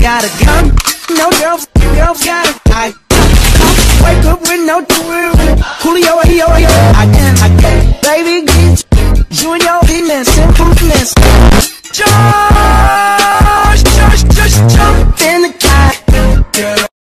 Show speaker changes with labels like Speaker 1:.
Speaker 1: got a gun, no girls got a I wake up with no Julio, I can, baby, get you and your penis, simpleness. Joy.